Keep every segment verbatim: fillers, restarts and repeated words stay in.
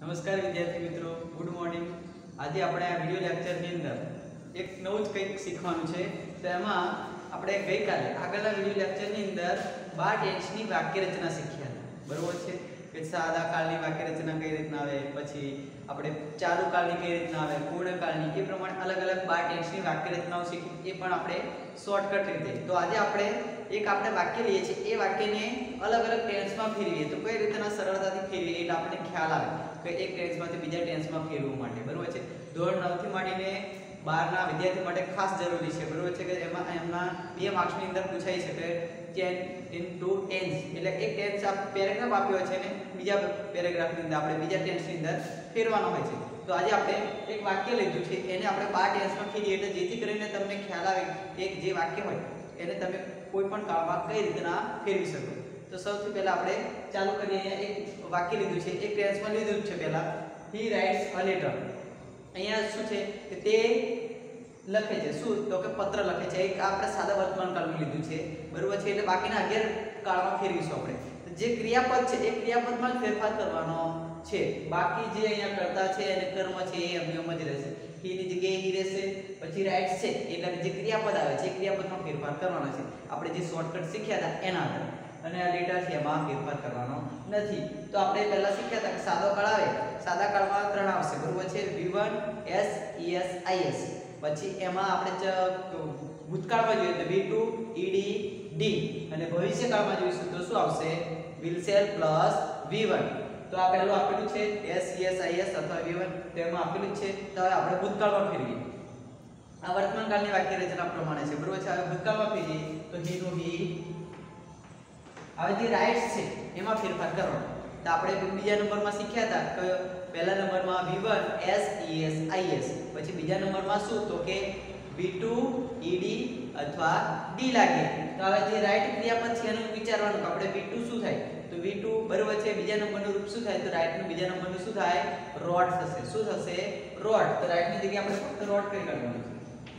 નમસ્કાર વિદ્યાર્થી મિત્રો, ગુડ મોર્નિંગ। આજે આપણે આ વિડિયો લેક્ચરની અંદર એક નવું જ કંઈક શીખવાનું છે। તો એમાં આપણે ગઈકાલે આગળના વિડિયો લેક્ચરની અંદર બાર ટેન્સની વાક્ય રચના શીખ્યા, બરોબર છે? કે સાદા કાળની વાક્ય રચના કઈ રીતના આવે, પછી આપણે ચાલુ કાળની કઈ રીતના આવે, પૂર્ણ કાળની, એ પ્રમાણે અલગ અલગ બાર ટેન્સની વાક્ય રચનાઓ શીખી, એ પણ આપણે શોર્ટકટ રીતે। તો આજે આપણે એક આપણે વાક્ય લઈએ છીએ, એ વાક્યને અલગ અલગ ટેન્સમાં ફેરવીએ તો કઈ રીતના સરળતાથી ફેરવીએ એટલે આપણને ખ્યાલ આવે કે એક ટેન્સમાંથી બીજા ટેન્સમાં ફેરવવા માટે, બરોબર છે? ધોરણ નવ થી માંડીને બાર ના વિદ્યાર્થી માટે ખાસ જરૂરી છે, બરોબર છે? કે એમાં એમના બે માર્ક્સની અંદર પૂછાઈ શકે ટેન ઇન્ટુ ટેન્સ, એટલે એક ટેન્સ આ પેરેગ્રાફ આપ્યો છે ને બીજા પેરેગ્રાફની અંદર આપણે બીજા ટેન્સની અંદર ફેરવાનો હોય છે। તો આજે આપણે એક વાક્ય લીધું છે, એને આપણે બાર ટેન્સમાં ફેરવીએ એટલે જેથી કરીને તમને ખ્યાલ આવે કે જે વાક્ય હોય એને તમે કોઈ પણ કાળમાં કઈ રીતના ફેરવી શકો। તો સૌથી પહેલા આપણે ચાલુ કરીએ। અહીંયા એક વાક્ય લીધું છે, એક ટેન્સમાં લીધું છે પહેલા, હી રાઇટ્સ અ લેટર। અહીંયા શું છે કે તે લખે છે, શું તો કે પત્ર લખે છે। એક આપણે સાદા વર્તમાન કાળમાં લીધું છે, બરોબર છે? એટલે બાકીના અગિયાર કાળમાં ફેરવીશું આપણે। તો જે ક્રિયાપદ છે એ ક્રિયાપદમાં જ ફેરફાર કરવાનો છે, બાકી જે અહીંયા કર્તા છે અને કર્મ છે એ એમ જ રહેશે। હી ની જગ્યાએ હી રહેશે, પછી રાઇટ્સ છે એટલે જે ક્રિયાપદ આવે છે એ ક્રિયાપદમાં ફેરફાર કરવાનો છે, આપણે જે શોર્ટકટ શીખ્યા હતા એના આધારે। અને આ લેટર છે એમાં ફેરફાર કરવાનો નથી। તો આપણે પહેલા શીખ્યા હતા કે સાદો કાળ આવે, સાદા કાળમાં ત્રણ આવશે, બરોબર છે? V one, S, ES, IS. પછી એમાં આપણે ભૂતકાળમાં જોઈએ તો વી ટુ, ઈડી, ડી, અને ભવિષ્યકાળમાં જોઈશું તો શું આવશે? Will shall plus V one. તો આ પહેલું આપેલું છે એસ, ઈએસ, આઈએસ અથવા વી વન, તો એમાં આપેલું છે। તો હવે આપણે ભૂતકાળમાં ફેરવીએ, આ વર્તમાન કાળની વાક્ય રચના પ્રમાણે છે, બરોબર છે? હવે ભૂતકાળમાં ફેરવીએ તો હી નું હી, હવે જે રાઇટ્સ છે એમાં ફેરફાર કરવાનો। તો આપણે બીજા નંબરમાં શીખ્યા હતા કે પહેલા નંબરમાં V one, S, ES, IS, પછી બીજા નંબરમાં શું તો કે વી ટુ, ઈડી અથવા ડી લાગે। તો હવે જે રાઇટ ક્રિયાપદ છે એનું વિચારવાનું કે આપણે વી ટુ શું થાય તો વી ટુ, બરોબર છે? બીજા નંબરનું રૂપ શું થાય તો રાઇટ નું બીજા નંબરનું શું થાય? રોડ થશે। શું થશે? રોડ। તો રાઇટ ની જગ્યાએ આપણે ફક્ત રોડ કરી કાઢવાનું છે,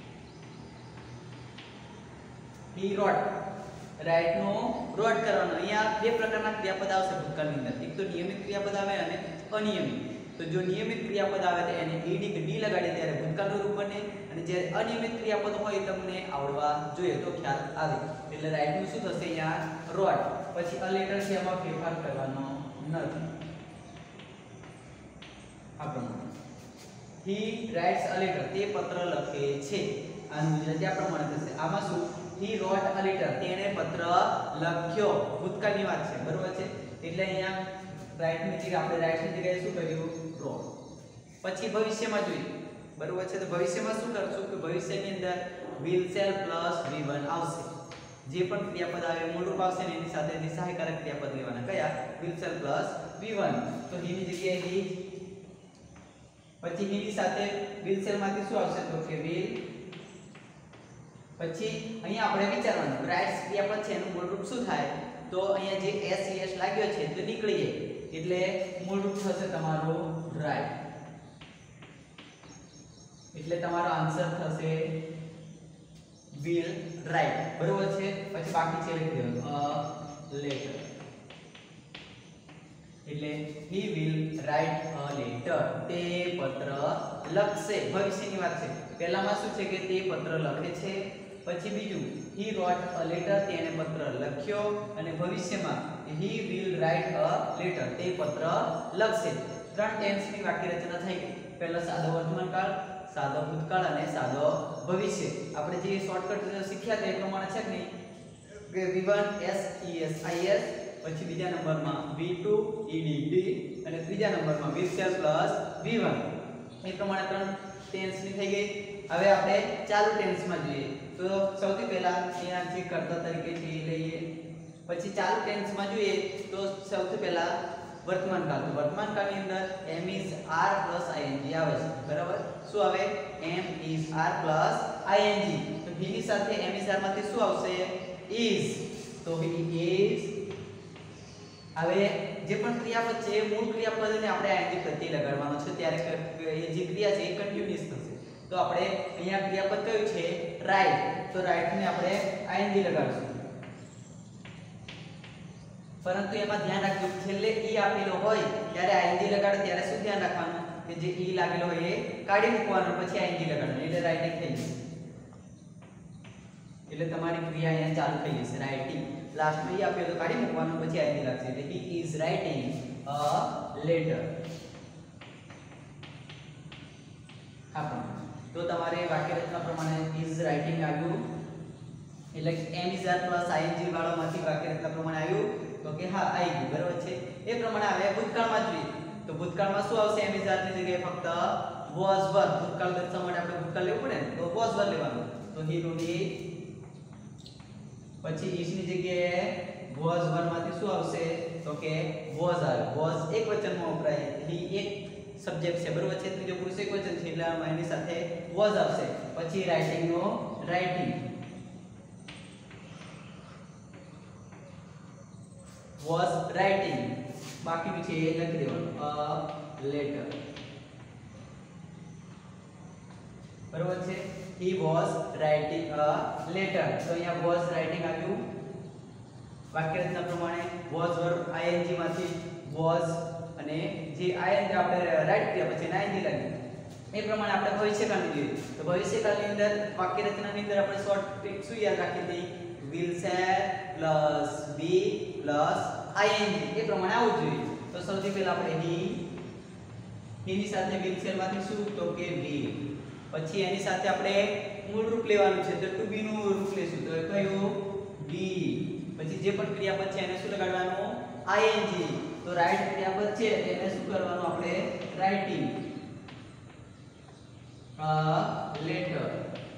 હી રોડ, રાઇટ નો રોડ કરવાનો। અહીંયા બે પ્રકારના ક્રિયાપદ આવશે ભૂતકાળની અંદર, એક તો નિયમિત ક્રિયાપદ આવે અને અનિયમિત। તો જો નિયમિત ક્રિયાપદ આવે તો એને ઈડી કે ડી લગાડીએ ત્યારે ભૂતકાળનું રૂપ બને, અને જે અનિયમિત ક્રિયાપદ હોય તમને આવડવા જોઈએ તો ખ્યાલ આવે। એટલે રાઇટ નું શું થશે અહીંયા? રોડ। પછી અ લેટર છે એમાં ફેરફાર કરવાનો નથી, આ પ્રમાણે હી રાઇટ્સ અ લેટર, તે પત્ર લખે છે, આનું ગુજરાતી આ પ્રમાણે થશે। આમાં શું? હી રોટ અ લેટર, તેણે પત્ર લખ્યો, ભૂતકાળની વાત છે, બરોબર છે? એટલે અહીંયા રાઇટ ની જગ્યાએ આપણે રાઇટ ની જગ્યાએ શું કર્યું? રોટ। પછી ભવિષ્યમાં જોઈએ, બરોબર છે? તો ભવિષ્યમાં શું કરશું કે ભવિષ્યની અંદર will shall plus V one આવશે। જે પણ ક્રિયાપદ આવે મૂળરૂપ આવશે ને એની સાથે જે સહાયકારક ક્રિયાપદ લેવાના, કયા? Will shall plus V one. તો હી ની જગ્યાએ હી, પછી હી ની સાથે વિલ શેલ માંથી શું આવશે તો કે વિલ। પછી અહીંયા આપણે વિચારવાનું રાઇટ્સ ક્રિયાપદ છે એનું મૂળરૂપ શું થાય તો અહીંયા જે એસ એસ લાગ્યો છે તો નીકળી જાય, એટલે મૂળરૂપ થશે તમારો રાઇટ, એટલે તમારો આન્સર થશે વિલ રાઇટ, બરોબર છે? પછી બાકી છે લખી દેવાનું અ લેટર, એટલે he will write a letter, તે પત્ર લખશે, ભવિષ્યની વાત છે। પહેલામાં શું છે કે તે પત્ર લખે છે, પછી બીજું હી રોટ અ લેટર, તેણે પત્ર લખ્યો, અને ભવિષ્યમાં he will write a letter, તે પત્ર લખશે। ત્રણ ટેન્સની વાક્ય રચના થઈ ગઈ। પહેલો સાદો વર્તમાન કાળ, સાદો ભૂતકાળ અને સાદો ભવિષ્ય। આપણે જે શોર્ટકટ શીખ્યા તે પ્રમાણે છે કે નહીં કે V one, S, ES, IS, પછી બીજા નંબરમાં વી ટુ, ઈડી, ડી, અને ત્રીજા નંબરમાં will shall plus V one, એ પ્રમાણે ત્રણ ટેન્સની થઈ ગઈ। હવે આપણે ચાલુ ટેન્સમાં જોઈએ તો સૌથી પહેલા અહીંયા જે કર્તા તરીકે છે એ લઈએ, પછી ચાલુ ટેન્સમાં જોઈએ તો સૌથી પહેલા વર્તમાન કાળ, તો વર્તમાન કાળની અંદર am is are plus ING આવે છે, બરાબર? શું આવે? Am is are plus ING. તો હી ની સાથે એમ ઇઝ આર માંથી શું આવશે? ઇઝ, તો હી ઇઝ। હવે જે પણ ક્રિયાપદ છે એ મૂળ ક્રિયાપદને આપણે આઈએનજી પ્રત્યે લગાડવાનો છે, ત્યારે એ જે ક્રિયા છે એ કન્ટિન્યુઅસ થશે। તો આપણે અહીંયા ક્રિયાપદ કયું છે? રાઇટ, તો રાઇટ ને આપણે આઈએનજી લગાડશું। પરંતુ એમાં ધ્યાન રાખજો છેલ્લે ઈ આપેલો હોય ત્યારે આઈએનજી લગાડો ત્યારે શું ધ્યાન રાખવાનું કે જે ઈ લાગેલો હોય એ કાઢી મૂકવાનો પછી આઈએનજી લગાડવાનું એટલે રાઇટિંગ થઈ જશે એટલે તમારી ક્રિયા અહીંયા ચાલુ થઈ જશે રાઇટિંગ લાસ્ટમાં ઈ આપ્યો તો કાઢી મૂકવાનો પછી આઈએનજી લાગશે એટલે he is writing a letter હા તો તમારે વાક્ય રચના પ્રમાણે ઇઝ રાઇટિંગ આવ્યું એટલે am is are plus ING વાળામાંથી વાક્ય રચના પ્રમાણે આવ્યું તો કે હા આવી ગયું બરાબર છે એ પ્રમાણે આવે ભૂતકાળમાં જોઈએ તો ભૂતકાળમાં શું આવશે એમ ઇઝ આર ની જગ્યાએ ફક્ત વોઝ વર ભૂતકાળ દર્શાવવા માટે આપણે ભૂતકાળ લેવું પડે ને તો વોઝ વર લેવાનું તો હી રૂડી પછી ઇઝ ની જગ્યાએ વોઝ વર માંથી શું આવશે તો કે વોઝ આવે વોઝ એક વચનમાં વપરાય હી એક સબ્જેક્ટ છે બરાબર છે ત્રીજો પુરુષ એક વચન છે એટલે આમાં એની સાથે વોઝ આવશે પછી રાઇટિંગ નો રાઇટિંગ was writing બાકી છે એ લખી દેવાનું a letter બરોબર છે he was writing a letter તો અહીંયા was writing આવ્યું વાક્ય રચના પ્રમાણે was verb ing માંથી was અને જે ing આપણે રાઈટ કર્યા પછી ing લાગ્યું એ પ્રમાણે આપણે ભવિષ્યકાળની જોઈએ તો ભવિષ્યકાળની અંદર વાક્ય રચનાની અંદર આપણે શોર્ટ ટ્રિક શું યાદ રાખી હતી will shall plus be plus ing એ પ્રમાણે આવવું જોઈએ તો સૌથી પહેલા આપણે he he ની સાથે will shall માંથી શું તો કે will પછી એની સાથે આપણે મૂળ રૂપ લેવાનું છે તો to be નું રૂપ લેશું તો કયું be પછી જે પણ ક્રિયાપદ છે એને શું લગાડવાનું ing તો રાઈટ ક્રિયાપદ છે એને શું કરવાનું આપણે રાઇટિંગ a letter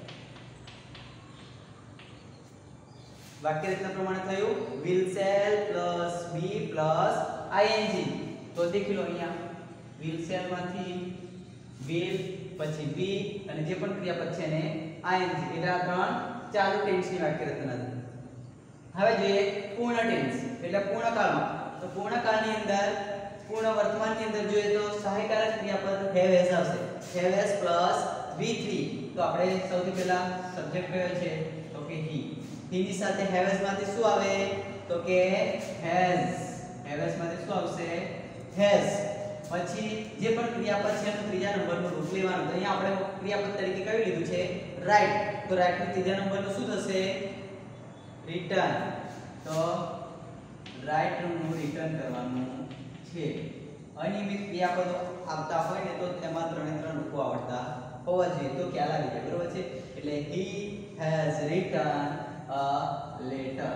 વાક્ય રચના પ્રમાણે થયું will shall plus be plus ing તો દેખી લો અહીંયા will shall માંથી will પછી be અને જે પણ ક્રિયાપદ છે એને ing એટલે આ ત્રણ ચાલુ ટેન્સની વાક્ય રચના છે હવે જોઈએ પૂર્ણ ટેન્સ એટલે પૂર્ણ કાળમાં તો પૂર્ણ કાળની અંદર પૂર્ણ વર્તમાનની અંદર જોઈએ તો સહાયકારક ક્રિયાપદ have has આવશે have has plus v three તો આપણે સૌથી પહેલા સબ્જેક્ટ કયો છે તો કે he he ની સાથે have has માંથી શું આવે તો કે has have has માંથી શું આવશે has પછી જે પણ ક્રિયાપદ છે એનું ત્રીજા નંબરનું રૂપ લેવાનું તો અહીંયા આપણે ક્રિયાપદ તરીકે કયું લીધું છે રાઈટ તો રાઈટ નું ત્રીજા નંબરનું શું થશે રિટર્ન તો રાઈટ નું રિટર્ન કરવાનું છે અનિયમિત ક્રિયાપદો આવતા હોય ને તો તેમાં ત્રણે ત્રણ રૂપો આવડતા હોવા જોઈએ તો ખ્યાલ આવી જાય બરોબર છે એટલે he has written a letter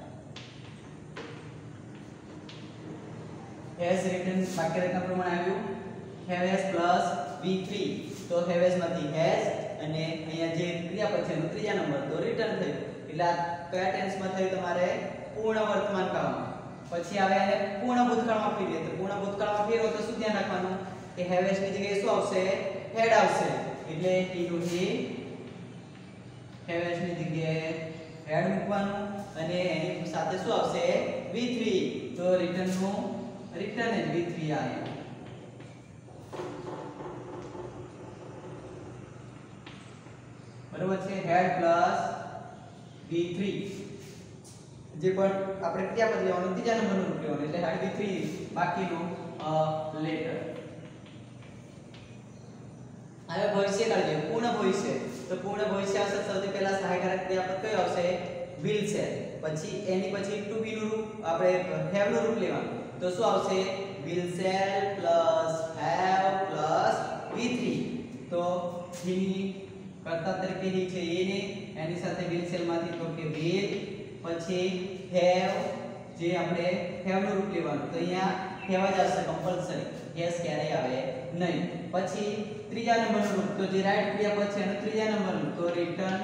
has written વાક્ય રચના પ્રમાણે આવ્યું have has plus v three તો have has માંથી has અને અહીંયા જે ક્રિયાપદ છે એનો ત્રીજા નંબર તો રિટર્ન થયું એટલે આ કયા ટેન્સમાં થયું તમારે પૂર્ણ વર્તમાન કાળમાં પછી આવે અને પૂર્ણ ભૂતકાળમાં ફેરવીએ તો પૂર્ણ ભૂતકાળમાં ફેરવો તો શું ધ્યાન રાખવાનું કે have has ની જગ્યાએ શું આવશે had આવશે એટલે he નું he have has ની જગ્યાએ had મૂકવાનું અને એની સાથે શું આવશે v three તો રિટર્ન નું રિટર્ન એ v three આવે બરોબર છે had plus v three જે પણ આપણે ક્રિયાપદ લેવાનું ત્રીજા નંબરનું રૂપ લેવાનું એટલે had v three બાકીનું લેટર હવે ભવિષ્યકાળ જોઈએ પૂર્ણ ભવિષ્ય તો પૂર્ણ ભવિષ્ય આવશે સૌથી પહેલા સહાયકારક ક્રિયાપદ કયો આવશે will shall પછી એની પછી to be નું રૂપ આપણે have નું રૂપ લેવાનું તો શું આવશે will shall plus have plus v three તો he કર્તા તરીકે he છે એને એની સાથે will shall માંથી તો કે will પછી have જે આપણે have નું રૂપ લેવાનું તો અહીંયા have જ આવશે કમ્પલ્સરી yes ક્યારે આવે નહીં પછી ત્રીજા નંબરનું રૂપ તો જે રાઈટ ક્રિયાપદ છે એનો ત્રીજા નંબરનું તો રિટર્ન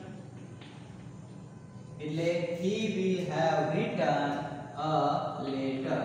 એટલે he will have written a letter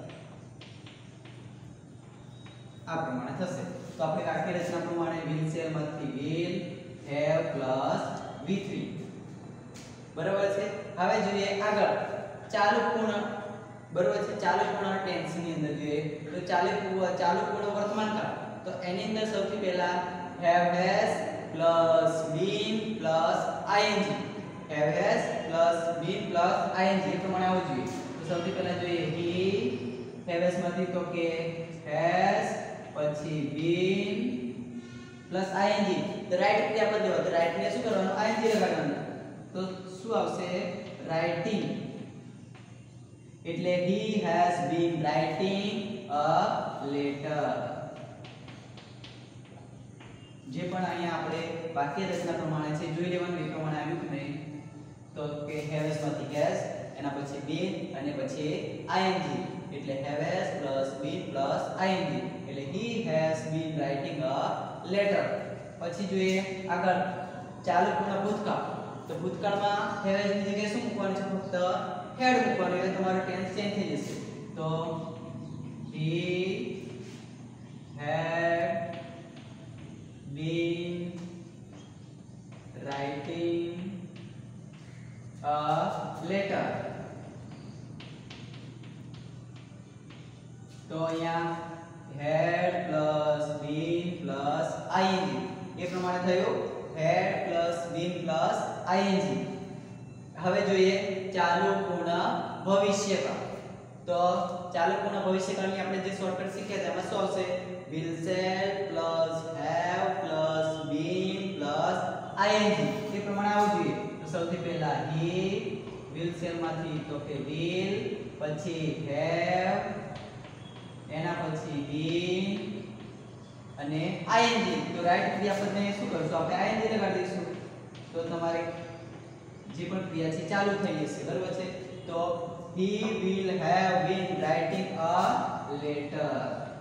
આ પ્રમાણે થશે તો આપણે વાક્ય રચના પ્રમાણે will shall માંથી will have plus v three બરાબર છે હવે જોઈએ આગળ ચાલુ પૂર્ણ બરાબર છે ચાલુ પૂર્ણ ટેન્સ ની અંદર જોઈએ તો ચાલુ ચાલુ પૂર્ણ વર્તમાન કાળ તો એની અંદર સૌથી પહેલા have has plus been plus ing have has plus been plus ing એ પ્રમાણે આવવું જોઈએ તો તો સૌથી પહેલા જોઈએ he હેવેસ માંથી તો કે has પછી been પ્લસ ing તો રાઈટ ક્રિયાપદ લેવા તો રાઈટ ને શું કરવાનું ing લગાડવાનું તો શું આવશે writing એટલે he has been writing a letter જે પણ અહીંયા આપણે વાક્ય રચના પ્રમાણે છે જોઈ લેવાનું એ પ્રમાણે આવ્યું કે નહીં તો કે હેવેસ માંથી has એના પછી been અને પછી ing એટલે has plus been plus ing એટલે he has been writing a letter પછી જોઈએ આગળ ચાલુ પૂર્ણ ભૂતકાળ તો ભૂતકાળમાં has ની જગ્યાએ શું મૂકવાનું છે ફક્ત had મૂકવાનું એટલે તમારું ટેન્સ ચેન્જ થઈ જશે તો he had been writing a letter તો અહીંયા had plus been plus ing એ પ્રમાણે થયું had plus been plus ing હવે જોઈએ ચાલુ પૂર્ણ ભવિષ્યકાળ તો ચાલુ પૂર્ણ ભવિષ્યકાળની આપણે જે શોર્ટકટ શીખ્યા તેમાં શું આવશે will shall plus have plus been plus ing એ પ્રમાણે આવવું જોઈએ તો સૌથી પહેલા he will shall માંથી તો કે will પછી have એના પછી been અને ing તો રાઈટ ક્રિયાપદને શું કરશું આપણે ing લગાડી દઈશું તો તમારે જે પણ ક્રિયા છે ચાલુ થઈ જશે બરાબર છે તો he will have been writing a letter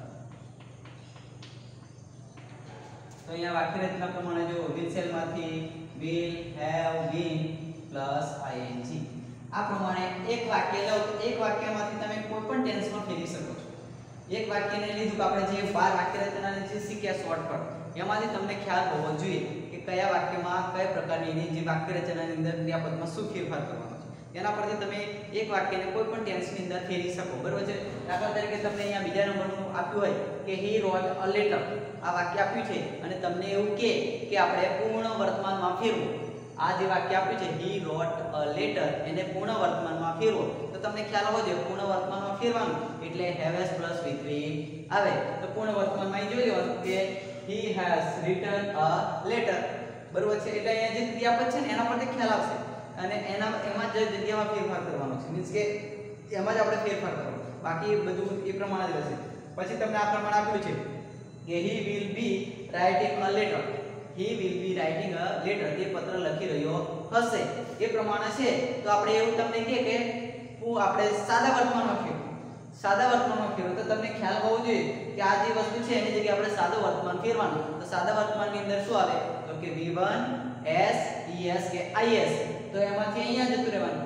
તો અહીંયા વાક્ય રચના પ્રમાણે જો will shall માંથી will have been plus ing આ પ્રમાણે એક વાક્ય લો તો એક વાક્યમાંથી તમે કોઈ પણ ટેન્સમાં ફેરવી શકો છો એક વાક્યને લીધું કે આપણે જે બાર વાક્ય રચનાને જે શીખ્યા શોર્ટકટ એમાંથી તમને ખ્યાલ હોવો જોઈએ કે કયા વાક્યમાં કયા પ્રકારની એની જે વાક્ય રચનાની અંદર ક્રિયાપદમાં શું ફેરફાર કરવાનો છે એના પરથી તમે એક વાક્યને કોઈ પણ ટેન્સની અંદર ફેરવી શકો બરાબર છે દાખલા તરીકે તમને અહીંયા બીજા નંબરનું આપ્યું હોય કે he wrote a letter આ વાક્ય આપ્યું છે અને તમને એવું કે કે આપણે પૂર્ણ વર્તમાનમાં ફેરવો આ જે વાક્ય આપ્યું છે he wrote a letter એને પૂર્ણ વર્તમાનમાં ફેરવો તો તમને ખ્યાલ હોવો જોઈએ પૂર્ણ વર્તમાનમાં ફેરવાનું એટલે have plus v three આવે તો પૂર્ણ વર્તમાનમાં અહીં જોઈ લેવાનું કે he has written a letter બરોબર છે એટલે અહીંયા જે ક્રિયાપદ છે ને એના પરથી ખ્યાલ આવશે અને એના એમાં જ જગ્યામાં ફેરફાર કરવાનો છે મીન્સ કે એમાં જ આપણે ફેરફાર કરવાનો બાકી બધું એ પ્રમાણે જ રહેશે પછી તમને આ પ્રમાણે આપ્યું છે કે he will be writing a letter he will be writing a letter તે પત્ર લખી રહ્યો હશે એ પ્રમાણે છે તો આપણે એવું તમને કહે કે હું આપણે સાદા વર્તમાનમાં ફેરવો સાદા વર્તમાનમાં ફેરવો તો તમને ખ્યાલ હોવો જોઈએ કે આ જે વસ્તુ છે એની જગ્યાએ આપણે સાદો વર્તમાન ફેરવાનું તો સાદા વર્તમાનની અંદર શું આવે તો કે v one s es કે is તો એમાંથી અહીંયા જતું રહેવાનું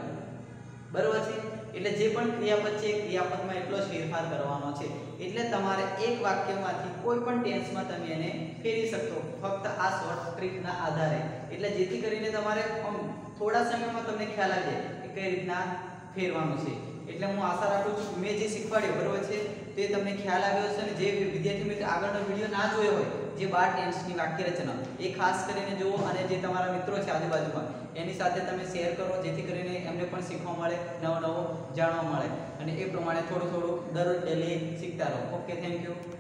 બરોબર છે એટલે જે પણ ક્રિયાપદ છે ક્રિયાપદમાં એટલો જ ફેરફાર કરવાનો છે એટલે તમારે એક વાક્યમાંથી કોઈ પણ ટેન્સમાં તમે એને ફેરવી શકો ફક્ત આ શોર્ટ ટ્રીકના આધારે એટલે જેથી કરીને તમારે થોડા સમયમાં તમને ખ્યાલ આવી જાય કે કઈ રીતના ફેરવાનું છે એટલે હું આશા રાખું છું મેં જે શીખવાડ્યું બરોબર છે તે તમને ખ્યાલ આવ્યો હશે અને જે વિદ્યાર્થી મિત્રો આગળનો વિડિયો ના જોયો હોય જે બાર ટેન્સની વાક્ય રચના એ ખાસ કરીને જુઓ અને જે તમારા મિત્રો છે આજુબાજુમાં એની સાથે તમે શેર કરો જેથી કરીને એમને પણ શીખવા મળે નવો નવો જાણવા મળે અને એ પ્રમાણે થોડું થોડું દરરોજ ડેલી શીખતા રહો ઓકે થેન્ક યુ